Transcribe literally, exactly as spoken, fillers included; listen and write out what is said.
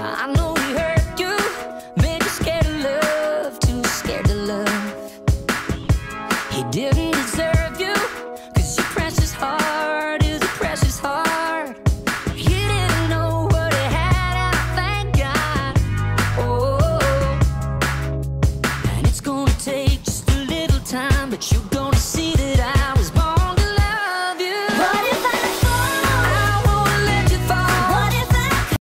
I know he hurt you, made you scared of love, too scared to love. He didn't deserve you, cause your precious heart is a precious heart. You didn't know what he had, and I thank God. Oh, and it's gonna take just a little time, but you're gonna